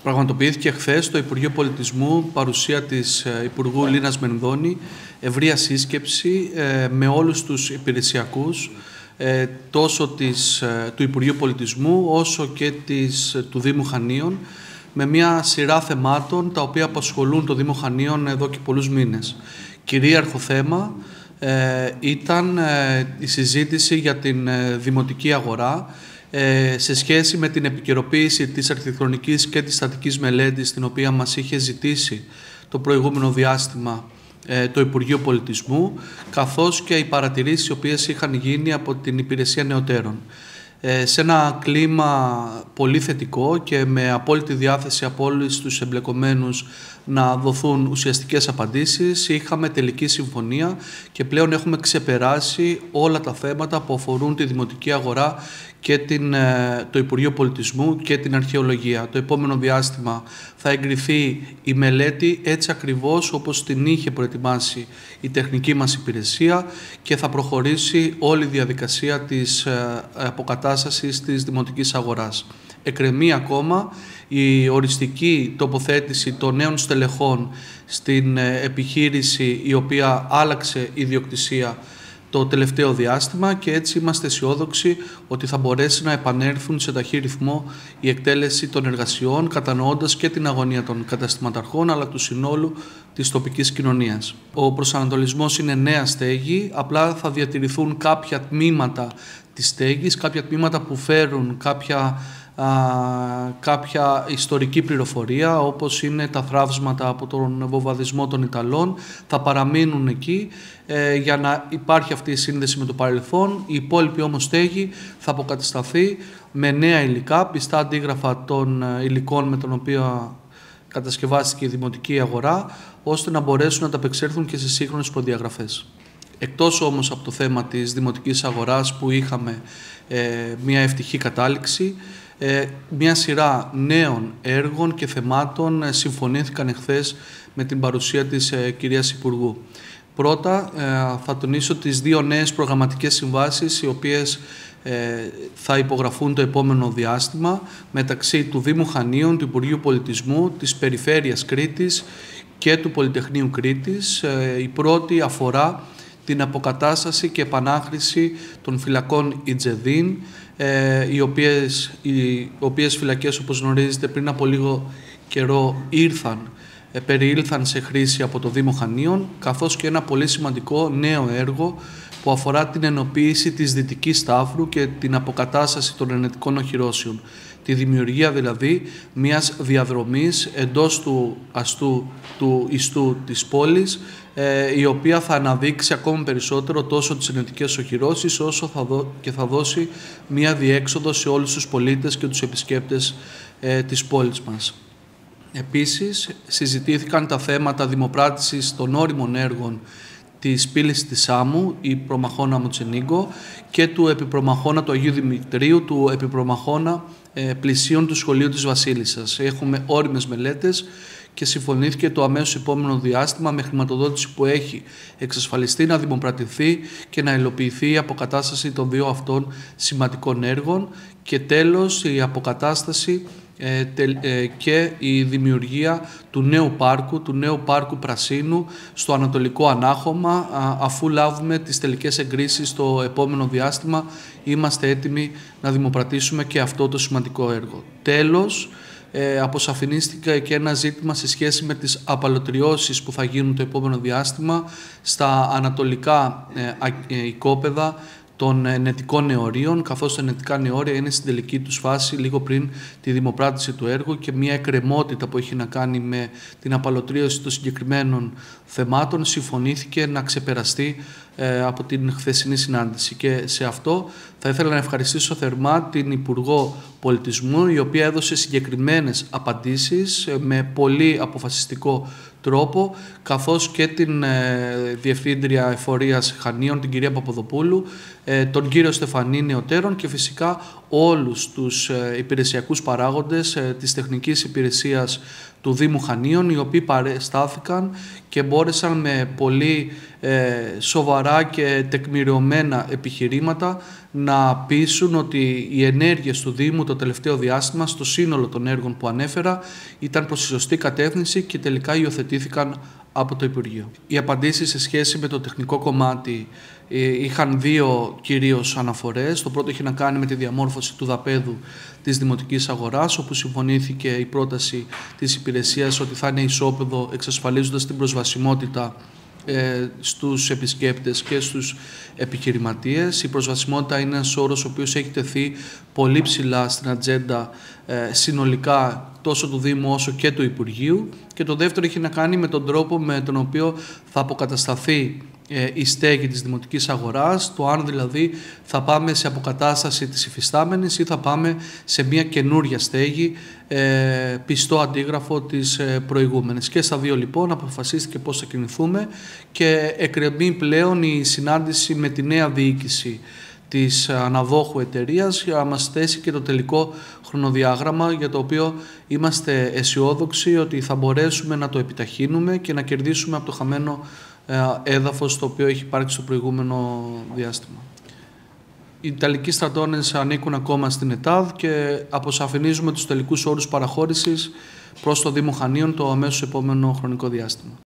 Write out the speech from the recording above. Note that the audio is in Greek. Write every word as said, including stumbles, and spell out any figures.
Πραγματοποιήθηκε χθες στο Υπουργείο Πολιτισμού, παρουσία της Υπουργού Λίνας Μενδώνη, ευρεία σύσκεψη με όλους τους υπηρεσιακούς, τόσο της, του Υπουργείου Πολιτισμού όσο και της, του Δήμου Χανίων, με μια σειρά θεμάτων τα οποία απασχολούν το Δήμο Χανίων εδώ και πολλούς μήνες. Κυρίαρχο θέμα ε, ήταν ε, η συζήτηση για την ε, δημοτική αγορά ε, σε σχέση με την επικαιροποίηση της αρχιτεκτονικής και της στατικής μελέτης, την οποία μας είχε ζητήσει το προηγούμενο διάστημα ε, το Υπουργείο Πολιτισμού, καθώς και οι παρατηρήσεις οι οποίες είχαν γίνει από την Υπηρεσία Νεωτέρων. Σε ένα κλίμα πολύ θετικό και με απόλυτη διάθεση από όλους τους εμπλεκομένους να δοθούν ουσιαστικές απαντήσεις, είχαμε τελική συμφωνία και πλέον έχουμε ξεπεράσει όλα τα θέματα που αφορούν τη δημοτική αγορά και την, το Υπουργείο Πολιτισμού και την αρχαιολογία. Το επόμενο διάστημα θα εγκριθεί η μελέτη έτσι ακριβώς όπως την είχε προετοιμάσει η τεχνική μας υπηρεσία και θα προχωρήσει όλη η διαδικασία της αποκατάστασης της δημοτικής αγοράς. Εκκρεμεί ακόμα η οριστική τοποθέτηση των νέων στελεχών στην επιχείρηση η οποία άλλαξε ιδιοκτησία το τελευταίο διάστημα και έτσι είμαστε αισιόδοξοι ότι θα μπορέσει να επανέλθουν σε ταχύ ρυθμό η εκτέλεση των εργασιών, κατανοώντας και την αγωνία των καταστηματαρχών αλλά του συνόλου της τοπικής κοινωνίας. Ο προσανατολισμός είναι νέα στέγη, απλά θα διατηρηθούν κάποια τμήματα της στέγης, κάποια τμήματα που φέρουν κάποια Α, κάποια ιστορική πληροφορία, όπως είναι τα θραύσματα από τον βομβαρδισμό των Ιταλών, θα παραμείνουν εκεί ε, για να υπάρχει αυτή η σύνδεση με το παρελθόν. Η υπόλοιπη όμως στέγη θα αποκατασταθεί με νέα υλικά, πιστά αντίγραφα των υλικών με τον οποίο κατασκευάστηκε η δημοτική αγορά, ώστε να μπορέσουν να ανταπεξέλθουν και σε σύγχρονες προδιαγραφές. Εκτός όμως από το θέμα της δημοτικής αγοράς που είχαμε ε, μια ευτυχή κατάληξη, μια σειρά νέων έργων και θεμάτων συμφωνήθηκαν εχθές με την παρουσία της κυρίας Υπουργού. Πρώτα θα τονίσω τις δύο νέες προγραμματικές συμβάσεις οι οποίες θα υπογραφούν το επόμενο διάστημα μεταξύ του Δήμου Χανίων, του Υπουργείου Πολιτισμού, της Περιφέρειας Κρήτης και του Πολυτεχνείου Κρήτης. Η πρώτη αφορά την αποκατάσταση και επανάχρηση των φυλακών Ιτζεδίν, οι οποίες, οι οποίες φυλακές, όπως γνωρίζετε, πριν από λίγο καιρό ήρθαν, περιήλθαν σε χρήση από το Δήμο Χανίων, καθώς και ένα πολύ σημαντικό νέο έργο που αφορά την ενοποίηση της Δυτικής Τάφρου και την αποκατάσταση των ενετικών οχυρώσεων. Τη δημιουργία δηλαδή μιας διαδρομής εντός του αστού, του ιστού της πόλης, ε, η οποία θα αναδείξει ακόμα περισσότερο τόσο τις ενετικές οχυρώσεις όσο θα δω, και θα δώσει μια διέξοδο σε όλους τους πολίτες και τους επισκέπτες ε, της πόλης μας. Επίσης, συζητήθηκαν τα θέματα δημοπράτησης των όριμων έργων της πύλης της Σάμου, η προμαχώνα Μοτσενίγκο, και του επιπρομαχώνα του Αγίου Δημητρίου, του επιπρομαχώνα ε, πλησίων του Σχολείου της Βασίλισσας. Έχουμε όριμες μελέτες και συμφωνήθηκε το αμέσως επόμενο διάστημα με χρηματοδότηση που έχει εξασφαλιστεί να δημοπρατηθεί και να υλοποιηθεί η αποκατάσταση των δύο αυτών σημαντικών έργων και τέλος η αποκατάσταση και η δημιουργία του νέου πάρκου, του νέου πάρκου Πρασίνου στο Ανατολικό Ανάχωμα. Αφού λάβουμε τις τελικές εγκρίσεις στο επόμενο διάστημα, είμαστε έτοιμοι να δημοπρατήσουμε και αυτό το σημαντικό έργο. Τέλος, ε, αποσαφηνίστηκε και ένα ζήτημα σε σχέση με τις απαλωτριώσεις που θα γίνουν το επόμενο διάστημα στα ανατολικά ε, ε, οικόπεδα των ενετικών νεωρίων, καθώς τα ενετικά νεώρια είναι στην τελική τους φάση λίγο πριν τη δημοπράτηση του έργου και μια εκκρεμότητα που έχει να κάνει με την απαλωτρίωση των συγκεκριμένων θεμάτων συμφωνήθηκε να ξεπεραστεί ε, από την χθεσινή συνάντηση. Και σε αυτό θα ήθελα να ευχαριστήσω θερμά την Υπουργό Πολιτισμού, η οποία έδωσε συγκεκριμένες απαντήσεις ε, με πολύ αποφασιστικό τρόπο, καθώς και την ε, Διευθύντρια Εφορίας Χανίων, την κυρία Παπαδοπούλου, ε, τον κύριο Στεφανή Νεωτέρων και φυσικά όλους τους υπηρεσιακούς παράγοντες της τεχνικής υπηρεσίας του Δήμου Χανίων, οι οποίοι παρεστάθηκαν και μπόρεσαν με πολύ σοβαρά και τεκμηριωμένα επιχειρήματα να πείσουν ότι οι ενέργειες του Δήμου το τελευταίο διάστημα, στο σύνολο των έργων που ανέφερα, ήταν προς τη σωστή κατεύθυνση και τελικά υιοθετήθηκαν από το Υπουργείο. Οι απαντήσεις σε σχέση με το τεχνικό κομμάτι είχαν δύο κυρίως αναφορές. Το πρώτο είχε να κάνει με τη διαμόρφωση του δαπέδου της Δημοτικής Αγοράς, όπου συμφωνήθηκε η πρόταση της υπηρεσίας ότι θα είναι ισόπεδο, εξασφαλίζοντας την προσβασιμότητα ε, στους επισκέπτες και στους επιχειρηματίες. Η προσβασιμότητα είναι ένας όρος ο οποίος έχει τεθεί πολύ ψηλά στην ατζέντα ε, συνολικά τόσο του Δήμου όσο και του Υπουργείου. Και το δεύτερο έχει να κάνει με τον τρόπο με τον οποίο θα αποκατασταθεί η στέγη της Δημοτικής Αγοράς, το αν δηλαδή θα πάμε σε αποκατάσταση της υφιστάμενης ή θα πάμε σε μια καινούρια στέγη, ε, πιστό αντίγραφο της προηγούμενης. Και στα δύο λοιπόν αποφασίστηκε πώς θα κινηθούμε και εκκρεμεί πλέον η συνάντηση με τη νέα διοίκηση της αναδόχου εταιρείας για να μας θέσει και το τελικό χρονοδιάγραμμα, για το οποίο είμαστε αισιόδοξοι ότι θα μπορέσουμε να το επιταχύνουμε και να κερδίσουμε από το χαμένο έδαφος το οποίο έχει υπάρξει στο προηγούμενο διάστημα. Οι Ιταλικοί στρατώνες ανήκουν ακόμα στην ΕΤΑΔ και αποσαφηνίζουμε τους τελικούς όρους παραχώρησης προς το Δήμο Χανίων το αμέσως επόμενο χρονικό διάστημα.